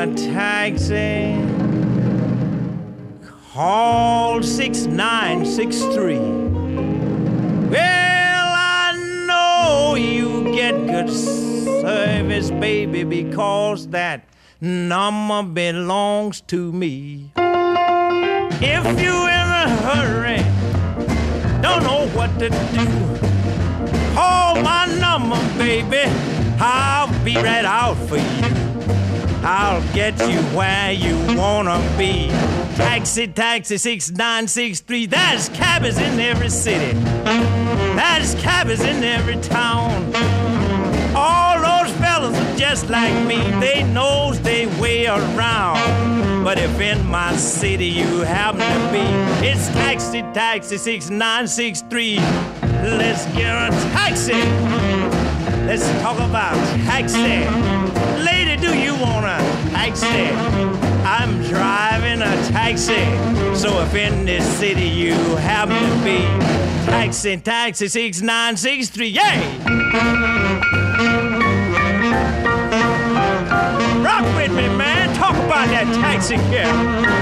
a taxi. Call 6963. Well, I know you get good service, baby, because that number belongs to me. If you in a hurry, don't know what to do, call my number, baby. I'll be right out for you. I'll get you where you wanna be. Taxi, taxi, 6963. There's cabbies in every city. There's cabbies in every town. All those fellas are just like me. They knows they way around. But if in my city you happen to be, it's taxi, taxi, 6963. Let's get a taxi. Let's talk about taxi. Lady, do you want a taxi? I'm driving a taxi. So if in this city you happen to be, taxi, taxi, 6963, yay! Rock with me, man. Talk about that taxi cab.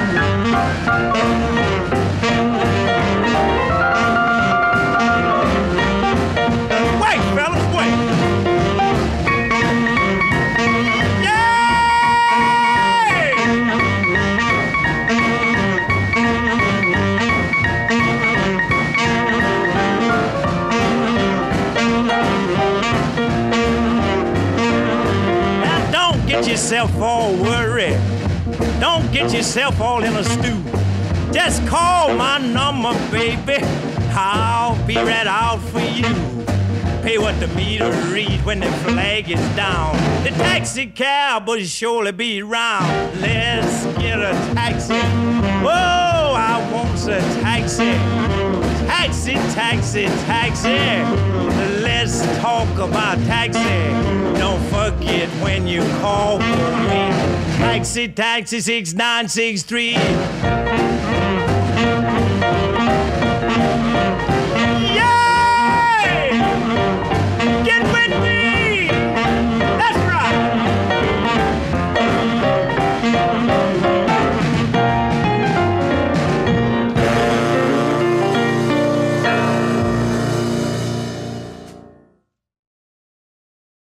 Wait, fellas, wait. Get yourself all worried. Don't get yourself all in a stew. Just call my number, baby. I'll be right out for you. Pay what the meter read when the flag is down. The taxi cab will surely be round. Let's get a taxi. Whoa, I want a taxi. Taxi, taxi, taxi. Let's talk about taxi. Don't forget when you call for me. Taxi, taxi, 6963.